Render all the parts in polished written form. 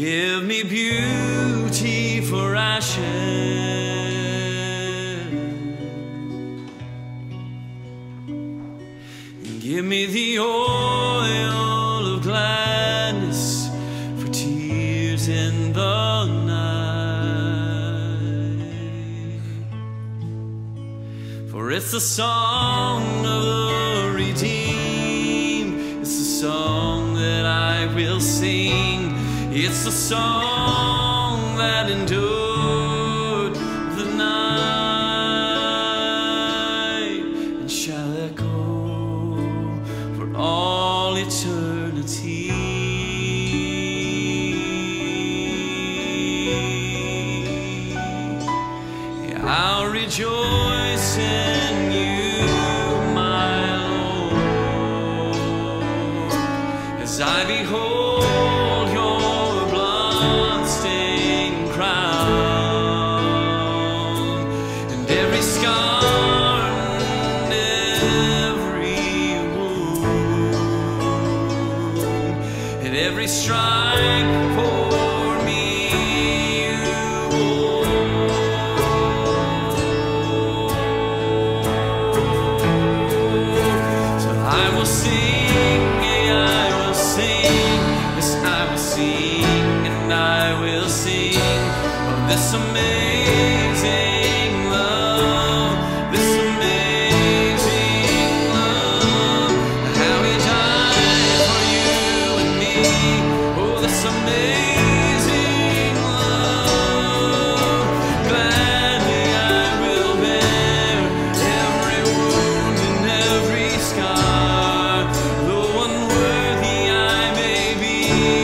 Give me beauty for ashes, give me the oil of gladness for tears in the night. For it's the song of the redeemed, it's the song that I will sing. It's the song that endured the night and shall echo for all eternity. Yeah, I'll rejoice in you, my Lord, as I behold every strike for me you bore. So I will sing, I will sing, yes I will sing, and I will sing of this amazing love, this amazing love, how He died for you and me. Oh, this amazing love, gladly I will bear every wound and every scar, though unworthy I may be,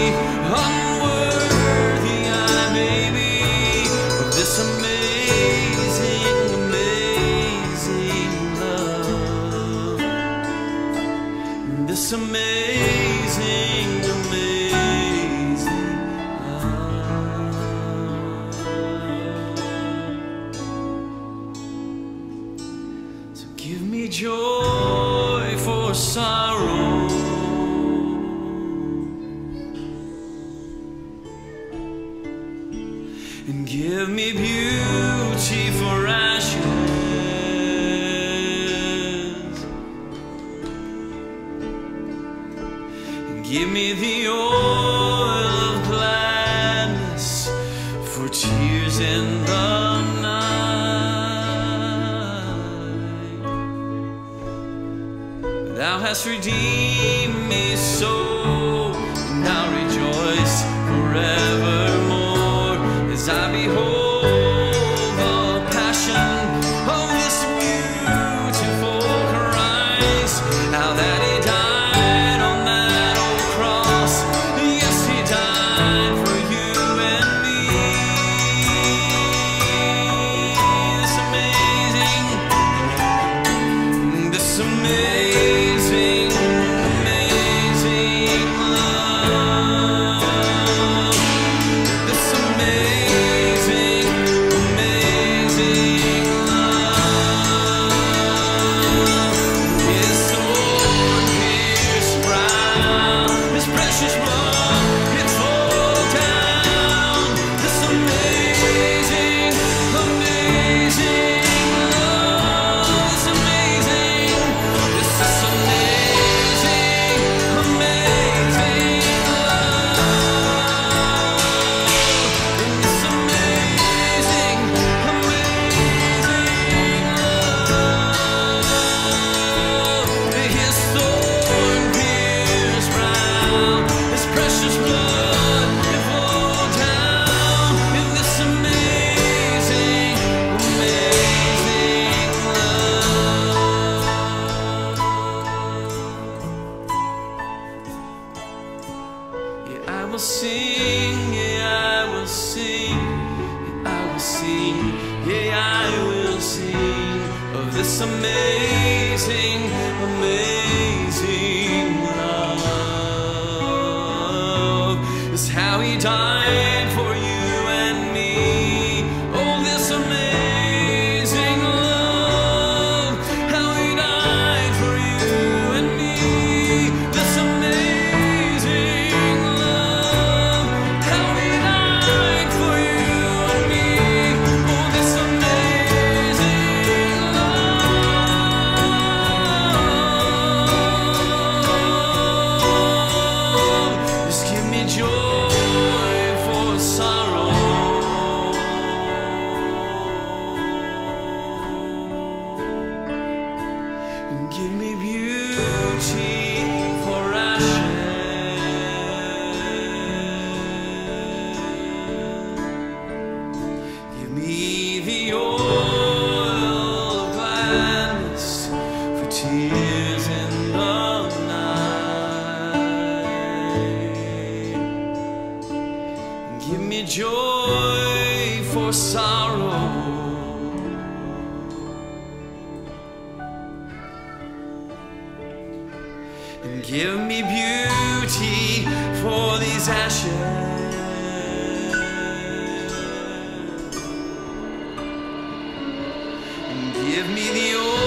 unworthy I may be, of this amazing, amazing love, this amazing, amazing love. So give me joy for sorrow, and give me beauty for ashes, and give me the oil of gladness for tears in the night. Thou hast redeemed me so, and I'll rejoice forevermore as I behold the passion of this beautiful Christ. How that He died on that old cross, yes He died for you and me. This amazing, amazing love, this amazing, amazing love. His thorn-pierced brow, His precious blood, it flowed down. This amazing, amazing love, this amazing, this is amazing, amazing love, this amazing, amazing love. His thorn-pierced brow, His precious blood, it flowed down in this amazing, amazing love. Yeah, I will sing, yeah, I will sing, yeah, I will sing, yeah, I will sing of this amazing, amazing love. It's how He died for you and me. Oh, this amazing love, how He died for you and me. This amazing love, how He and give me beauty for these ashes. Give me the old